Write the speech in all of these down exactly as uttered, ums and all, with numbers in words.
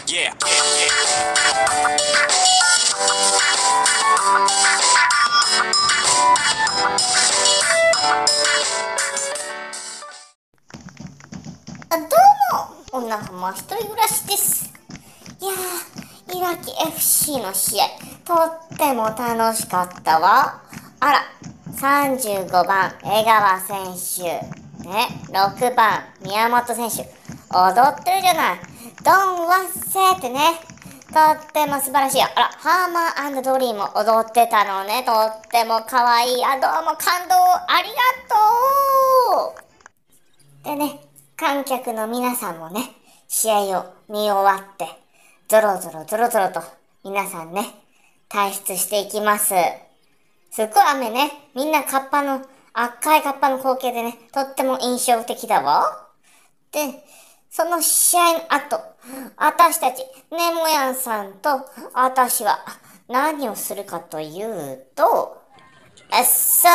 Yeah. あ、どうも、女浜一人暮らしです。いやー、いわき エフシー の試合、とっても楽しかったわ。あら、さんじゅうごばん、江川選手、ね、ろくばん、宮本選手、踊ってるじゃない。ドンワッセーってね、とっても素晴らしいよ。あら、ハーマー&ドリーも踊ってたのね。とっても可愛い。あ、どうも感動ありがとう。でね、観客の皆さんもね、試合を見終わって、ゾロゾロゾロゾロと皆さんね、退出していきます。すっごい雨ね、みんなカッパの、赤いカッパの光景でね、とっても印象的だわ。で、その試合の後、私たち、ねもやんさんと私は何をするかというと、あっそう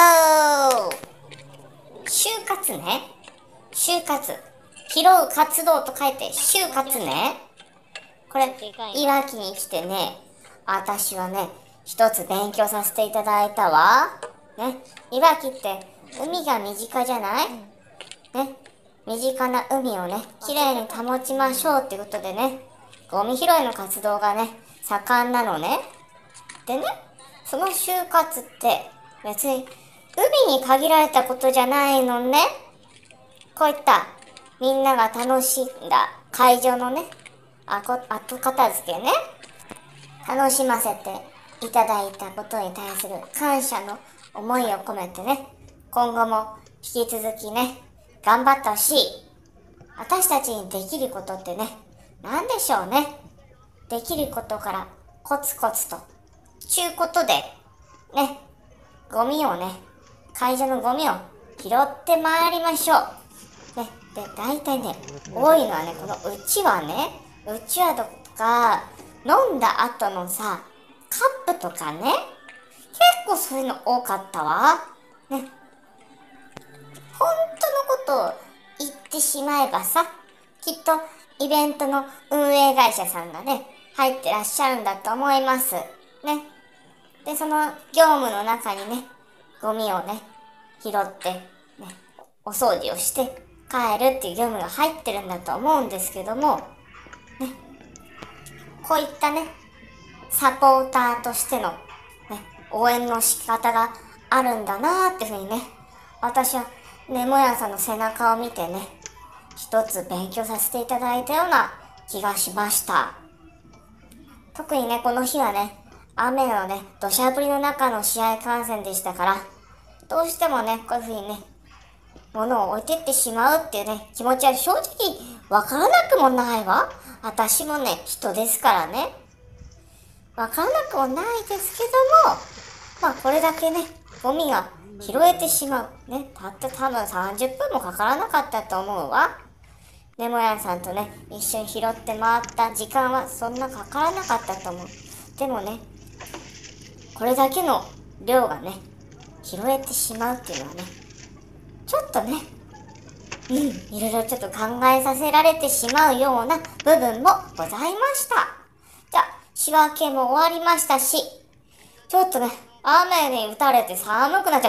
就活ね。就活。拾う活動と書いて就活ね。これ、いわきに来てね、私はね、一つ勉強させていただいたわ。ね、いわきって海が身近じゃない？ね、身近な海をね、きれいに保ちましょうっていうことでね、ゴミ拾いの活動がね、盛んなのね。でね、その就活って別に海に限られたことじゃないのね。こういったみんなが楽しんだ会場のね、あこ後片付けね、楽しませていただいたことに対する感謝の思いを込めてね、今後も引き続きね、頑張ってほしい。私たちにできることってね、何でしょうね。できることからコツコツと、ちゅうことで、ね、ゴミをね、会場のゴミを拾ってまいりましょう。ね、で、大体ね、多いのはね、このうちわね、うちわとか、飲んだ後のさ、カップとかね、結構そういうの多かったわ。ね、本当のことを言ってしまえばさ、きっとイベントの運営会社さんがね、入ってらっしゃるんだと思います。ね。で、その業務の中にね、ゴミをね、拾って、ね、お掃除をして帰るっていう業務が入ってるんだと思うんですけども、ね、こういったね、サポーターとしての、ね、応援の仕方があるんだなーってふうにね、私はねもやんさんの背中を見てね、一つ勉強させていただいたような気がしました。特にね、この日はね、雨のね、土砂降りの中の試合観戦でしたから、どうしてもね、こういうふうにね、物を置いてってしまうっていうね、気持ちは正直わからなくもないわ。私もね、人ですからね。わからなくもないですけども、まあこれだけね、ゴミが拾えてしまう。ね、たった多分さんじゅっぷんもかからなかったと思うわ。ねもやんさんとね、一緒に拾って回った時間はそんなかからなかったと思う。でもね、これだけの量がね、拾えてしまうっていうのはね、ちょっとね、うん、いろいろちょっと考えさせられてしまうような部分もございました。じゃあ、仕分けも終わりましたし、ちょっとね、雨に打たれて寒くなっちゃった。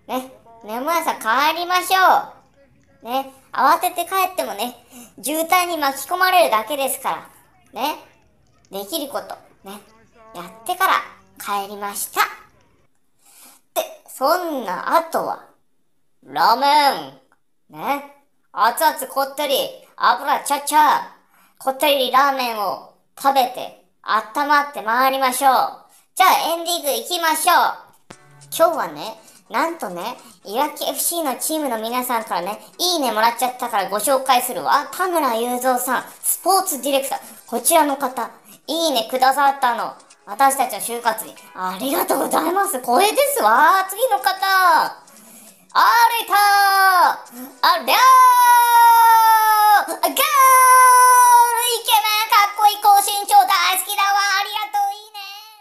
ね、ねもやさん帰りましょう。ね、慌てて帰ってもね、渋滞に巻き込まれるだけですから。ね、できること、ね、やってから帰りました。で、そんな後は、ラーメンね、熱々こってり、油ちゃっちゃ、こってりラーメンを食べて、温まって参りましょう。じゃあエンディング行きましょう。今日はね、なんとね、いわき エフシー のチームの皆さんからね、いいねもらっちゃったからご紹介するわ。田村雄三さん、スポーツディレクター。こちらの方、いいねくださったの。私たちの就活に。ありがとうございます。光栄ですわ。次の方。あれたーありゃーガールイケメンかっこいい高身長大好きだわありがとういいね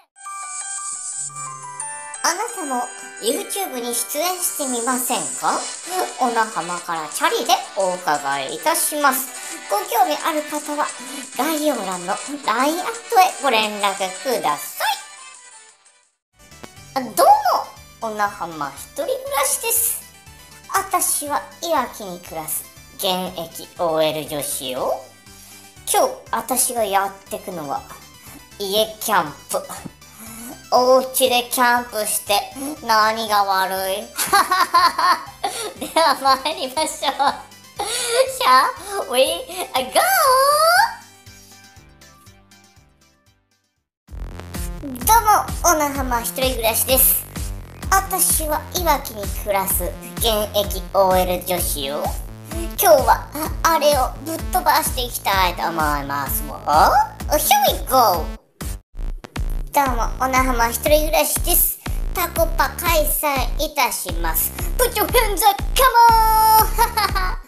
あなたも YouTube に出演してみませんか？おなはまからチャリでお伺いいたします。 ご興味ある方は概要欄の ライン アットへご連絡ください。どうも、小名浜一人暮らしです。私はいわきに暮らす現役 オーエル 女子よ。今日私がやってくのは家キャンプ。お家でキャンプして何が悪いでは参りましょう。Shall we go? どうも、小名浜一人暮らしです。私はいわきに暮らす現役 オーエル 女子よ。今日はあれをぶっ飛ばしていきたいと思いますもん。Here we go! どうも、小名浜一人暮らしです。タコパ開催いたします。Put your hands up, come on!